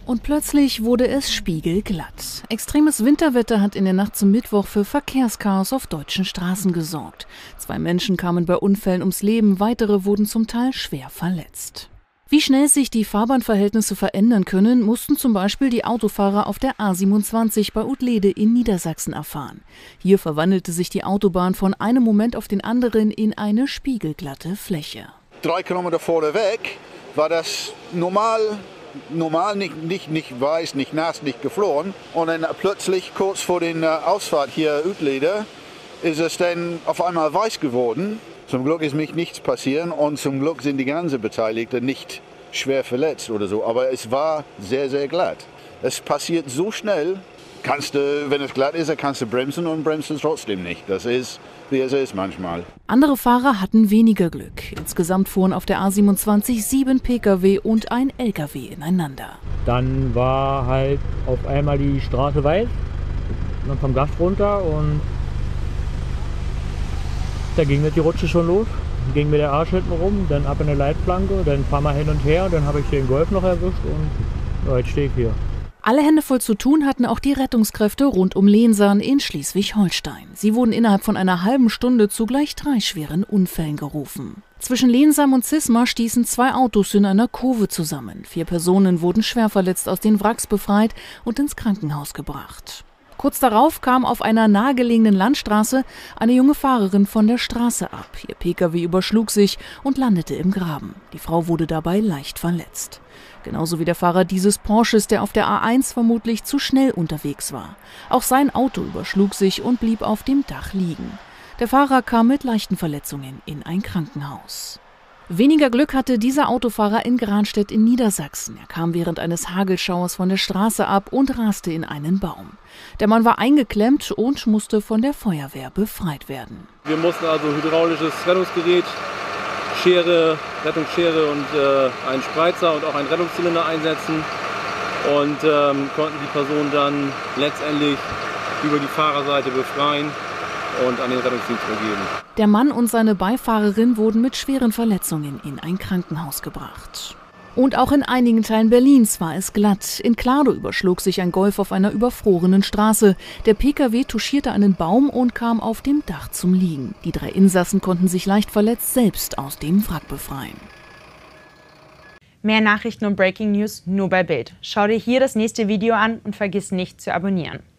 Und plötzlich wurde es spiegelglatt. Extremes Winterwetter hat in der Nacht zum Mittwoch für Verkehrschaos auf deutschen Straßen gesorgt. 2 Menschen kamen bei Unfällen ums Leben, weitere wurden zum Teil schwer verletzt. Wie schnell sich die Fahrbahnverhältnisse verändern können, mussten zum Beispiel die Autofahrer auf der A27 bei Utlede in Niedersachsen erfahren. Hier verwandelte sich die Autobahn von einem Moment auf den anderen in eine spiegelglatte Fläche. 3 Kilometer vorneweg war das normal, nicht weiß, nicht nass, nicht gefroren. Und dann plötzlich kurz vor der Ausfahrt hier Utlede ist es dann auf einmal weiß geworden. Zum Glück ist mir nichts passiert und zum Glück sind die ganzen Beteiligten nicht schwer verletzt oder so. Aber es war sehr, sehr glatt. Es passiert so schnell, wenn es glatt ist, kannst du bremsen und bremst es trotzdem nicht. Das ist, wie es ist manchmal. Andere Fahrer hatten weniger Glück. Insgesamt fuhren auf der A27 7 Pkw und ein Lkw ineinander. Dann war halt auf einmal die Straße weiß, dann vom Gas runter und da ging die Rutsche schon los. Ging mir der Arsch hinten rum, dann ab in eine Leitplanke, dann fahren wir hin und her und dann habe ich den Golf noch erwischt und ja, jetzt stehe ich hier. Alle Hände voll zu tun hatten auch die Rettungskräfte rund um Lensahn in Schleswig-Holstein. Sie wurden innerhalb von einer halben Stunde zu gleich 3 schweren Unfällen gerufen. Zwischen Lensam und Zismar stießen 2 Autos in einer Kurve zusammen. 4 Personen wurden schwer verletzt aus den Wracks befreit und ins Krankenhaus gebracht. Kurz darauf kam auf einer nahegelegenen Landstraße eine junge Fahrerin von der Straße ab. Ihr Pkw überschlug sich und landete im Graben. Die Frau wurde dabei leicht verletzt. Genauso wie der Fahrer dieses Porsches, der auf der A1 vermutlich zu schnell unterwegs war. Auch sein Auto überschlug sich und blieb auf dem Dach liegen. Der Fahrer kam mit leichten Verletzungen in ein Krankenhaus. Weniger Glück hatte dieser Autofahrer in Granstedt in Niedersachsen. Er kam während eines Hagelschauers von der Straße ab und raste in einen Baum. Der Mann war eingeklemmt und musste von der Feuerwehr befreit werden. Wir mussten also hydraulisches Rettungsgerät, Rettungsschere und einen Spreizer und auch einen Rettungszylinder einsetzen und konnten die Person dann letztendlich über die Fahrerseite befreien und an den Rettungsdienst übergeben. Der Mann und seine Beifahrerin wurden mit schweren Verletzungen in ein Krankenhaus gebracht. Und auch in einigen Teilen Berlins war es glatt. In Kladow überschlug sich ein Golf auf einer überfrorenen Straße. Der Pkw touchierte einen Baum und kam auf dem Dach zum Liegen. Die 3 Insassen konnten sich leicht verletzt selbst aus dem Wrack befreien. Mehr Nachrichten und Breaking News nur bei Bild. Schau dir hier das nächste Video an und vergiss nicht zu abonnieren.